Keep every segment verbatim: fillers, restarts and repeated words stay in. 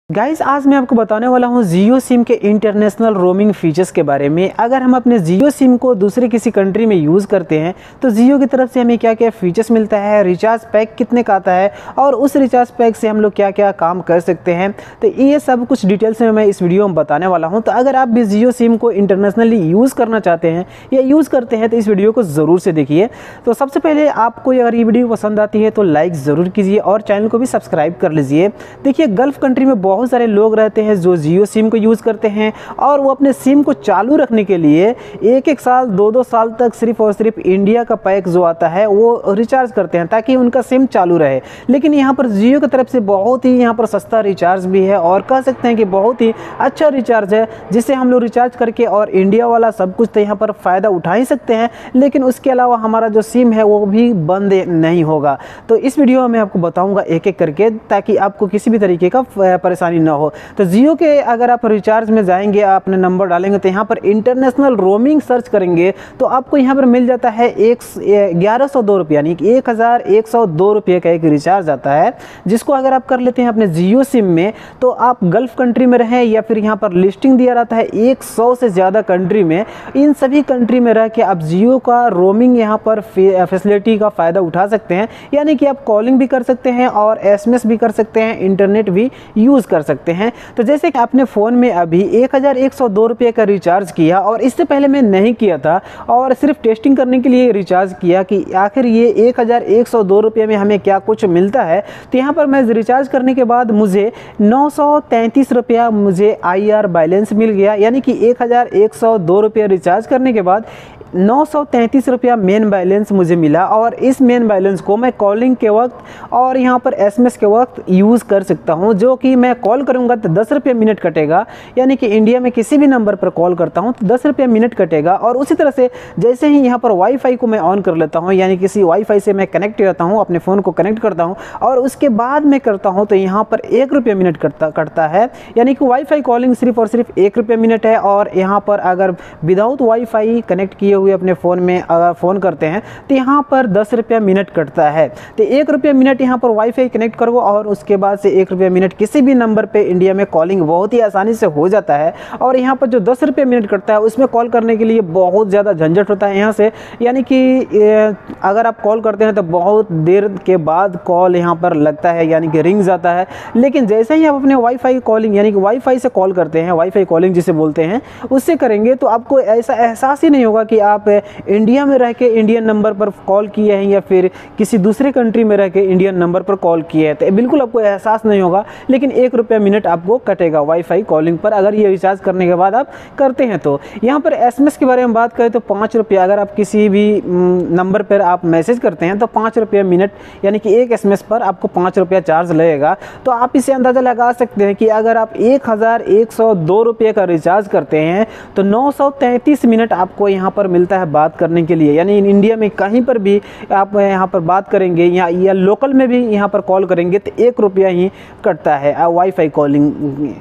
Guys आज मैं आपको बताने वाला हूं जियो सिम के इंटरनेशनल रोमिंग फीचर्स के बारे में। अगर हम अपने जियो सिम को दूसरे किसी कंट्री में यूज़ करते हैं तो जियो की तरफ से हमें क्या क्या फीचर्स मिलता है, रिचार्ज पैक कितने का आता है और उस रिचार्ज पैक से हम लोग क्या क्या काम कर सकते हैं, तो ये सब कुछ डिटेल्स में मैं इस वीडियो में बताने वाला हूँ। तो अगर आप भी जियो सिम को इंटरनेशनली यूज़ करना चाहते हैं या यूज़ करते हैं तो इस वीडियो को ज़रूर से देखिए। तो सबसे पहले आपको अगर ये वीडियो पसंद आती है तो लाइक ज़रूर कीजिए और चैनल को भी सब्सक्राइब कर लीजिए। देखिए गल्फ़ कंट्री में बहुत बहुत सारे लोग रहते हैं जो जियो सिम को यूज़ करते हैं और वो अपने सिम को चालू रखने के लिए एक एक साल दो दो साल तक सिर्फ और सिर्फ इंडिया का पैक जो आता है वो रिचार्ज करते हैं ताकि उनका सिम चालू रहे। लेकिन यहाँ पर जियो की तरफ से बहुत ही यहाँ पर सस्ता रिचार्ज भी है और कह सकते हैं कि बहुत ही अच्छा रिचार्ज है, जिससे हम लोग रिचार्ज करके और इंडिया वाला सब कुछ तो यहाँ पर फ़ायदा उठा ही सकते हैं, लेकिन उसके अलावा हमारा जो सिम है वो भी बंद नहीं होगा। तो इस वीडियो में आपको बताऊँगा एक एक करके ताकि आपको किसी भी तरीके का परेशानी ना हो। तो जियो के अगर आप रिचार्ज में जाएंगे, अपने नंबर डालेंगे तो यहाँ पर इंटरनेशनल रोमिंग सर्च करेंगे तो आपको यहाँ पर मिल जाता है एक ग्यारह सौ दो रुपये यानी कि एक हज़ार एक सौ दो रुपये का एक रिचार्ज आता है, जिसको अगर आप कर लेते हैं अपने जियो सिम में तो आप गल्फ़ कंट्री में रहें या फिर यहाँ पर लिस्टिंग दिया रहता है एक सौ से ज़्यादा कंट्री में, इन सभी कंट्री में रह के आप जियो का रोमिंग यहाँ पर फैसिलिटी का फ़ायदा उठा सकते हैं। यानी कि आप कॉलिंग भी कर सकते हैं और एस एम एस भी कर सकते हैं, इंटरनेट भी यूज़ कर सकते हैं। तो जैसे कि आपने फ़ोन में अभी एक हज़ार एक सौ दो रुपये का रिचार्ज किया और इससे पहले मैं नहीं किया था और सिर्फ टेस्टिंग करने के लिए रिचार्ज किया कि आखिर ये एक हज़ार एक सौ दो रुपये में हमें क्या कुछ मिलता है। तो यहाँ पर मैं रिचार्ज करने के बाद मुझे नौ सौ तैंतीस रुपया मुझे आई आर बैलेंस मिल गया, यानी कि एक हज़ार एक सौ दो रुपये रिचार्ज करने के बाद नौ सौ तैंतीस रुपया मेन बैलेंस मुझे मिला और इस मेन बैलेंस को मैं कॉलिंग के वक्त और यहाँ पर एसएमएस के वक्त यूज़ कर सकता हूँ। जो कि मैं कॉल करूँगा तो दस रुपये मिनट कटेगा, यानी कि इंडिया में किसी भी नंबर पर कॉल करता हूँ तो दस रुपये मिनट कटेगा। और उसी तरह से जैसे ही यहाँ पर वाईफाई को मैं ऑन कर लेता हूँ, यानी किसी वाईफाई से मैं कनेक्ट रहता हूँ, अपने फ़ोन को कनेक्ट करता हूँ और उसके बाद मैं करता हूँ तो यहाँ पर एक रुपये मिनट कटता कटता है, यानी कि वाईफाई कॉलिंग सिर्फ और सिर्फ एक रुपये मिनट है। और यहाँ पर अगर विदाउट वाईफाई कनेक्ट किए हुए अपने फ़ोन में अगर फ़ोन करते हैं तो यहाँ पर दस रुपया मिनट कटता है। तो एक रुपया मिनट यहाँ पर वाईफाई कनेक्ट करो और उसके बाद से एक रुपया मिनट किसी भी नंबर पे इंडिया में कॉलिंग बहुत ही आसानी से हो जाता है। और यहाँ पर जो दस रुपये मिनट कटता है उसमें कॉल करने के लिए बहुत ज़्यादा झंझट होता है यहाँ से, यानी कि अगर आप कॉल करते हैं तो बहुत देर के बाद कॉल यहाँ पर लगता है, यानी कि रिंग जाता है। लेकिन जैसे ही आप अपने वाईफाई कॉलिंग यानी कि वाईफाई से कॉल करते हैं, वाईफाई कॉलिंग जिसे बोलते हैं, उससे करेंगे तो आपको ऐसा एहसास ही नहीं होगा कि आप इंडिया में रह के इंडियन नंबर पर कॉल किए हैं या फिर किसी दूसरे कंट्री में रह के इंडियन नंबर पर कॉल किए हैं, तो बिल्कुल आपको एहसास नहीं होगा। लेकिन एक रुपया मिनट आपको कटेगा वाईफाई कॉलिंग पर अगर ये रिचार्ज करने के बाद आप करते हैं। तो यहाँ पर एसएमएस के बारे में बात करें तो पाँच रुपया अगर आप किसी भी नंबर पर आप मैसेज करते हैं तो पाँच रुपये मिनट, यानी कि एक एसएमएस पर आपको पाँच रुपया चार्ज लगेगा। तो आप इसे अंदाज़ा लगा सकते हैं कि अगर आप एक हज़ार एक सौ दो रुपये का रिचार्ज करते हैं तो नौ सौ तैंतीस मिनट आपको यहाँ पर मिलता है बात करने के लिए, यानी इंडिया में कहीं पर भी आप यहाँ पर बात करेंगे या या लोकल में भी यहाँ पर कॉल करेंगे तो एक रुपया ही कटता है वाईफाई कॉलिंग।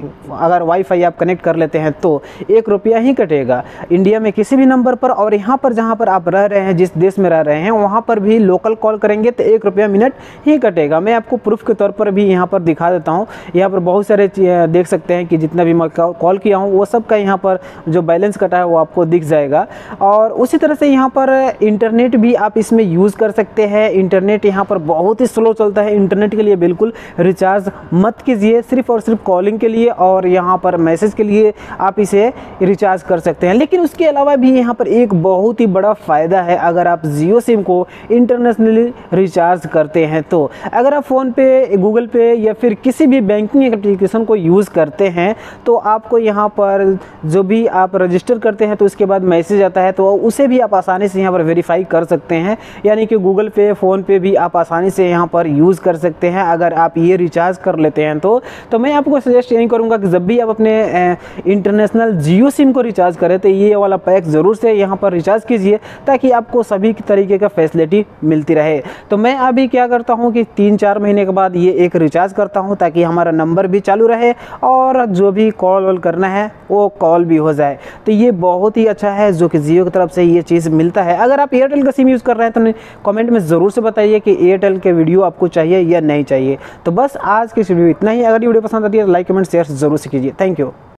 अगर वाईफाई आप कनेक्ट कर लेते हैं तो एक रुपया ही कटेगा इंडिया में किसी भी नंबर पर। और यहाँ पर जहाँ पर आप रह रहे हैं, जिस देश में रह रहे हैं, वहाँ पर भी लोकल कॉल करेंगे तो एक रुपया मिनट ही कटेगा। मैं आपको प्रूफ के तौर पर भी यहाँ पर दिखा देता हूँ। यहाँ पर बहुत सारे देख सकते हैं कि जितना भी मैं कॉल किया हूँ वो सब का यहाँ पर जो बैलेंस कटा है वो आपको दिख जाएगा। और उसी तरह से यहाँ पर इंटरनेट भी आप इसमें यूज़ कर सकते हैं। इंटरनेट यहाँ पर बहुत ही स्लो चलता है, इंटरनेट के लिए बिल्कुल रिचार्ज मत कीजिए, सिर्फ और सिर्फ कॉलिंग के लिए और यहाँ पर मैसेज के लिए आप इसे रिचार्ज कर सकते हैं। लेकिन उसके अलावा भी यहाँ पर एक बहुत ही बड़ा फ़ायदा है अगर आप जियो सिम को इंटरनेशनली रिचार्ज करते हैं। तो अगर आप फ़ोन पे, गूगल पे या फिर किसी भी बैंकिंग एप्लीकेशन को यूज़ करते हैं तो आपको यहाँ पर जो भी आप रजिस्टर करते हैं तो उसके बाद मैसेज आता है तो उसे भी आप आसानी से यहाँ पर वेरीफाई कर सकते हैं, यानी कि गूगल पे, फ़ोन पे भी आप आसानी से यहाँ पर यूज़ कर सकते हैं अगर आप ये रिचार्ज कर लेते हैं। तो तो मैं आपको सजेस्ट यही करूँगा कि जब भी आप अपने इंटरनेशनल जियो सिम को रिचार्ज करें तो ये वाला पैक ज़रूर से यहाँ पर रिचार्ज कीजिए ताकि आपको सभी तरीके का फैसिलिटी मिलती रहे। तो मैं अभी क्या करता हूँ कि तीन चार महीने के बाद ये एक रिचार्ज करता हूँ ताकि हमारा नंबर भी चालू रहे और जो भी कॉल वॉल करना है वो कॉल भी हो जाए। तो ये बहुत ही अच्छा है जो कि जियो की तरफ तरफ से ये चीज़ मिलता है। अगर आप एयरटेल का सिम यूज़ कर रहे हैं तो कमेंट में ज़रूर से बताइए कि एयरटेल के वीडियो आपको चाहिए या नहीं चाहिए। तो बस आज की वीडियो इतना ही। अगर ये वीडियो पसंद आती है तो लाइक कमेंट शेयर ज़रूर से कीजिए। Thank you.